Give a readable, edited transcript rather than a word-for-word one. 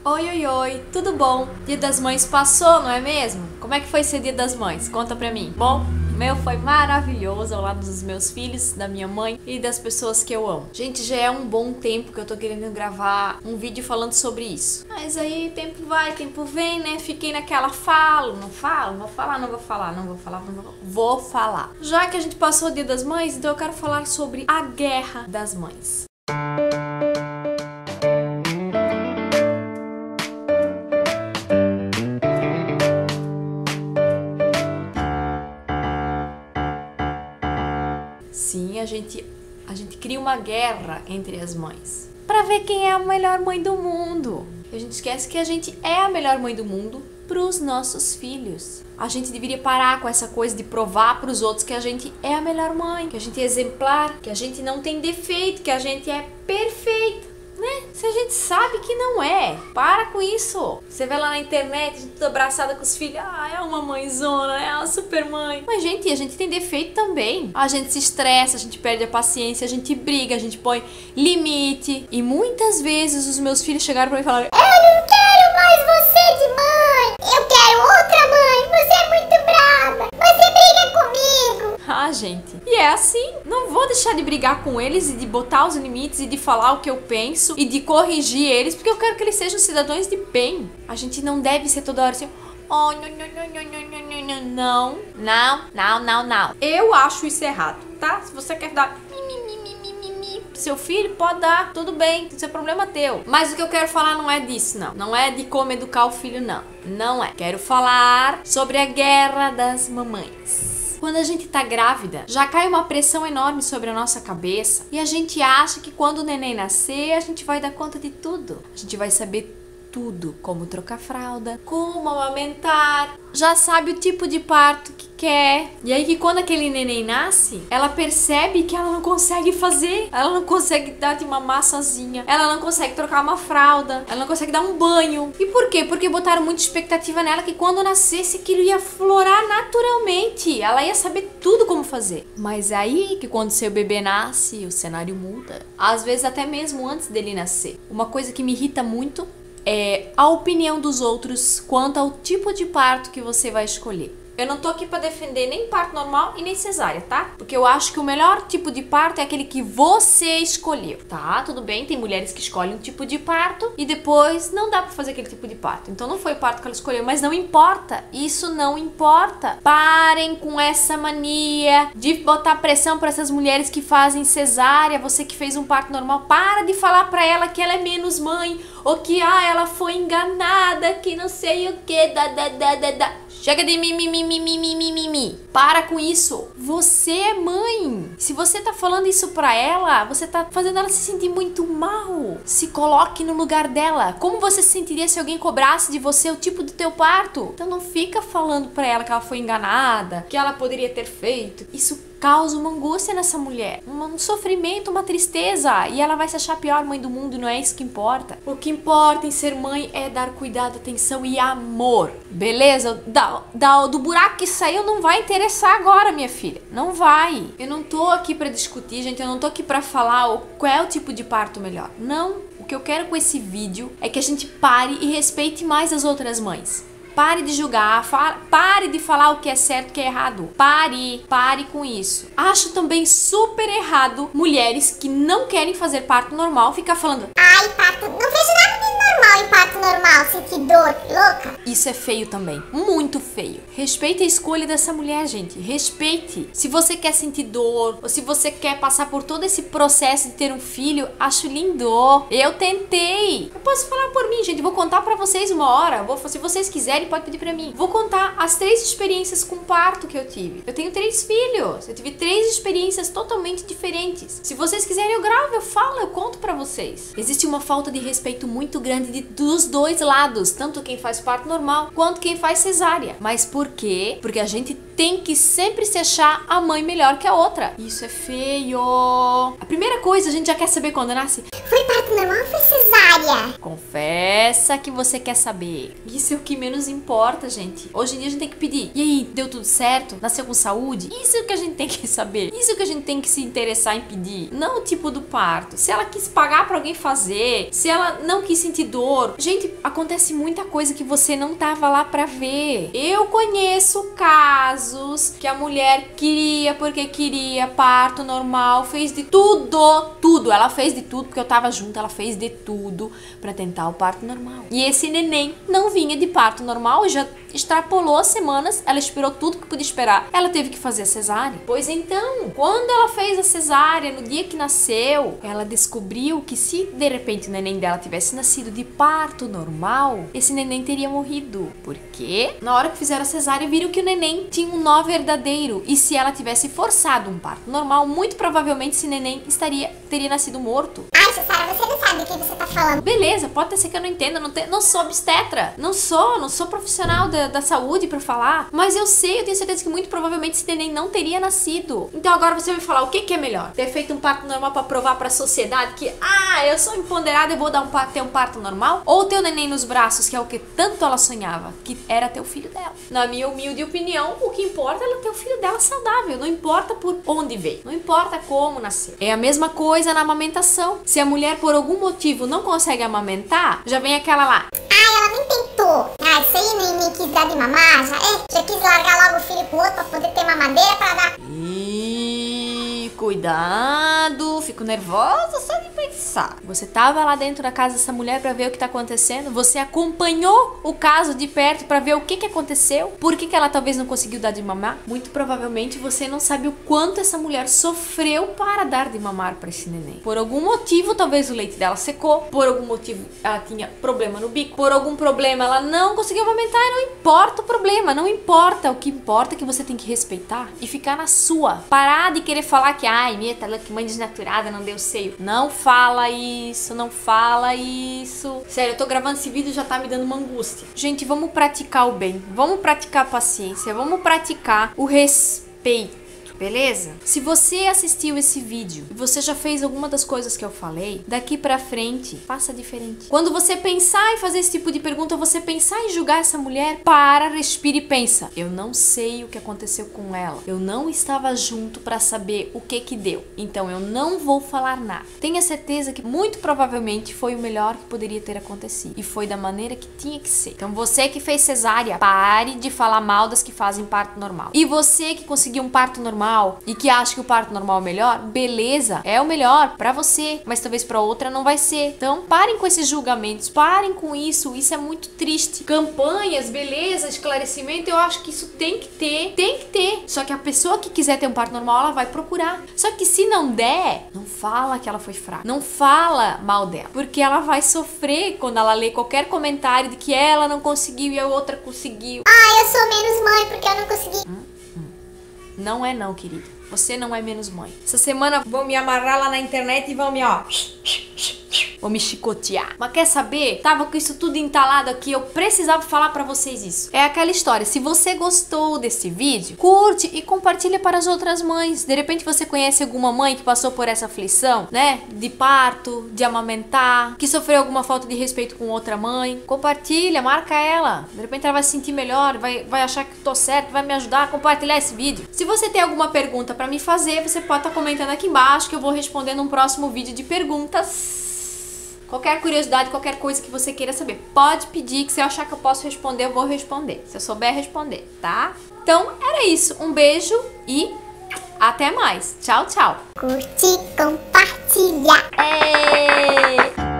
Oi, oi, oi, tudo bom? Dia das Mães passou, não é mesmo? Como é que foi ser Dia das Mães? Conta pra mim. Bom, o meu foi maravilhoso ao lado dos meus filhos, da minha mãe e das pessoas que eu amo. Gente, já é um bom tempo que eu tô querendo gravar um vídeo falando sobre isso. Mas aí tempo vai, tempo vem, né? Fiquei naquela vou falar. Já que a gente passou o Dia das Mães, então eu quero falar sobre a Guerra das Mães. Sim, a gente cria uma guerra entre as mães pra ver quem é a melhor mãe do mundo. A gente esquece que a gente é a melhor mãe do mundo pros nossos filhos. A gente deveria parar com essa coisa de provar pros outros que a gente é a melhor mãe, que a gente é exemplar, que a gente não tem defeito, que a gente é perfeita. Né? Se a gente sabe que não é, para com isso. Você vê lá na internet, a gente toda abraçada com os filhos, é uma mãezona, é uma super mãe. Mas gente, a gente tem defeito também. A gente se estressa, a gente perde a paciência, a gente briga, a gente põe limite. E muitas vezes os meus filhos chegaram pra mim e falaram: eu não quero mais você de mãe, eu quero outra mãe, você é muito brava, você briga comigo. Ah, gente, e é assim, não vou deixar de brigar com eles e de botar os limites e de falar o que eu penso e de corrigir eles, porque eu quero que eles sejam cidadãos de bem. A gente não deve ser toda hora assim, oh, não. Eu acho isso errado, tá? Se você quer dar seu filho, pode dar, tudo bem, isso é problema teu. Mas o que eu quero falar não é disso, não. Não é de como educar o filho, não. Não é. Quero falar sobre a guerra das mamães. Quando a gente tá grávida, já cai uma pressão enorme sobre a nossa cabeça e a gente acha que quando o neném nascer, a gente vai dar conta de tudo. A gente vai saber tudo, como trocar fralda, como amamentar, já sabe o tipo de parto que quer. E aí que quando aquele neném nasce, ela percebe que ela não consegue fazer, ela não consegue dar de mamar sozinha, ela não consegue trocar uma fralda, ela não consegue dar um banho. E por quê? Porque botaram muita expectativa nela que quando nascesse aquilo ia florar naturalmente, ela ia saber tudo como fazer. Mas aí que quando seu bebê nasce, o cenário muda. Às vezes até mesmo antes dele nascer. Uma coisa que me irrita muito é a opinião dos outros quanto ao tipo de parto que você vai escolher. Eu não tô aqui pra defender nem parto normal e nem cesárea, tá? Porque eu acho que o melhor tipo de parto é aquele que você escolheu, tá? Tudo bem, tem mulheres que escolhem um tipo de parto e depois não dá pra fazer aquele tipo de parto. Então não foi o parto que ela escolheu, mas não importa. Isso não importa. Parem com essa mania de botar pressão pra essas mulheres que fazem cesárea. Você que fez um parto normal, para de falar pra ela que ela é menos mãe ou que ela foi enganada, que não sei o que, Chega de mimimi. Para com isso. Você é mãe. Se você tá falando isso pra ela, você tá fazendo ela se sentir muito mal. Se coloque no lugar dela. Como você se sentiria se alguém cobrasse de você o tipo do teu parto? Então não fica falando pra ela que ela foi enganada, que ela poderia ter feito. Isso causa uma angústia nessa mulher, um sofrimento, uma tristeza, e ela vai se achar a pior mãe do mundo. Não é isso que importa. O que importa em ser mãe é dar cuidado, atenção e amor, beleza? Do buraco que saiu não vai interessar agora, minha filha, não vai. Eu não tô aqui pra discutir, gente, eu não tô aqui pra falar qual é o tipo de parto melhor, não. O que eu quero com esse vídeo é que a gente pare e respeite mais as outras mães. Pare de julgar, pare de falar o que é certo e o que é errado. Pare com isso. Acho também super errado mulheres que não querem fazer parto normal ficar falando: ai, parto, não vejo nada de normal em parto normal, sentir dor, louca. Isso é feio também, muito feio. Respeite a escolha dessa mulher, gente, respeite. Se você quer sentir dor, ou se você quer passar por todo esse processo de ter um filho, acho lindo. Eu tentei. Eu posso falar por mim, gente, vou contar pra vocês uma hora. Se vocês quiserem, pode pedir pra mim. Vou contar as 3 experiências com parto que eu tive. Eu tenho 3 filhos. Eu tive 3 experiências totalmente diferentes. Se vocês quiserem, eu gravo, eu falo, eu conto pra vocês. Existe uma falta de respeito muito grande dos dois lados. Tanto quem faz parto normal, quanto quem faz cesárea. Mas por quê? Porque a gente tem que sempre se achar a mãe melhor que a outra. Isso é feio. A primeira coisa, a gente já quer saber quando nasce. Foi Foi parto normal ou foi cesárea? Confessa que você quer saber. Isso é o que menos importa, gente. Hoje em dia a gente tem que pedir. E aí, deu tudo certo? Nasceu com saúde? Isso é o que a gente tem que saber. Isso é o que a gente tem que se interessar em pedir. Não o tipo do parto. Se ela quis pagar pra alguém fazer, se ela não quis sentir dor. Gente, acontece muita coisa que você não tava lá pra ver. Eu conheço casos que a mulher queria porque queria parto normal, fez de tudo. Ela fez de tudo porque eu tava junto, ela fez de tudo pra tentar o parto normal. E esse neném não vinha de parto normal, já extrapolou as semanas, ela esperou tudo que podia esperar. Ela teve que fazer a cesárea. Pois então, quando ela fez a cesárea, no dia que nasceu, ela descobriu que se de repente o neném dela tivesse nascido de parto normal, esse neném teria morrido. Por quê? Na hora que fizeram a cesárea, viram que o neném tinha um nó verdadeiro. E se ela tivesse forçado um parto normal, muito provavelmente esse neném teria nascido morto. Ai, Jussara, você não sabe do que você tá falando. Beleza, pode ser que eu não entenda, não sou obstetra, não sou profissional da saúde pra falar, mas eu tenho certeza que muito provavelmente esse neném não teria nascido. Então agora você vai falar, o que é melhor? Ter feito um parto normal pra provar pra sociedade que, eu sou empoderada e vou ter um parto normal? Ou ter o neném nos braços, que é o que tanto ela sonhava, que era ter o filho dela? Na minha humilde opinião, o que importa é ela ter o filho dela saudável, não importa por onde veio, não importa como nasceu. É a mesma coisa na amamentação. Se a mulher por algum motivo não consegue amamentar, já vem aquela lá, Ela nem tentou. Isso aí nem quis dar de mamar, já quis largar logo o filho pro outro pra poder ter mamadeira pra dar. Cuidado, fico nervosa só de pensar. Você tava lá dentro da casa dessa mulher pra ver o que tá acontecendo? Você acompanhou o caso de perto pra ver o que aconteceu? Por que ela talvez não conseguiu dar de mamar? Muito provavelmente você não sabe o quanto essa mulher sofreu para dar de mamar pra esse neném. Por algum motivo, talvez o leite dela secou, por algum motivo ela tinha problema no bico, por algum problema ela não conseguiu amamentar, e não importa o problema, não importa. O que importa é que você tem que respeitar e ficar na sua. Parar de querer falar que minha que mãe desnaturada, não deu seio. Não fala isso, não fala isso. Sério, eu tô gravando esse vídeo e já tá me dando uma angústia. Gente, vamos praticar o bem, vamos praticar a paciência, vamos praticar o respeito. Beleza? Se você assistiu esse vídeo e você já fez alguma das coisas que eu falei, daqui pra frente, faça diferente. Quando você pensar em fazer esse tipo de pergunta, você pensar em julgar essa mulher, para, respira e pensa. Eu não sei o que aconteceu com ela. Eu não estava junto pra saber o que deu. Então eu não vou falar nada. Tenha certeza que muito provavelmente foi o melhor que poderia ter acontecido. E foi da maneira que tinha que ser. Então você que fez cesárea, pare de falar mal das que fazem parto normal. E você que conseguiu um parto normal e que acha que o parto normal é o melhor, beleza, é o melhor pra você, mas talvez pra outra não vai ser. Então parem com esses julgamentos, parem com isso é muito triste. Campanhas, beleza, esclarecimento, eu acho que isso tem que ter. Só que a pessoa que quiser ter um parto normal, ela vai procurar. Só que se não der, não fala que ela foi fraca, não fala mal dela, porque ela vai sofrer quando ela lê qualquer comentário de que ela não conseguiu e a outra conseguiu. Eu sou menos mãe porque eu não consegui. Não é não, querida. Você não é menos mãe. Essa semana vão me amarrar lá na internet e vão me, vão me chicotear. Mas quer saber? Tava com isso tudo entalado aqui, eu precisava falar pra vocês isso. É aquela história, se você gostou desse vídeo, curte e compartilha para as outras mães. De repente você conhece alguma mãe que passou por essa aflição, né? De parto, de amamentar, que sofreu alguma falta de respeito com outra mãe. Compartilha, marca ela. De repente ela vai se sentir melhor, vai achar que tô certo, vai me ajudar a compartilhar esse vídeo. Se você tem alguma pergunta pra me fazer, você pode estar comentando aqui embaixo que eu vou responder num próximo vídeo de perguntas. Qualquer curiosidade, qualquer coisa que você queira saber, pode pedir, que se eu achar que eu posso responder, eu vou responder. Se eu souber responder, tá? Então, era isso. Um beijo e até mais. Tchau, tchau. Curte, compartilha. Ei!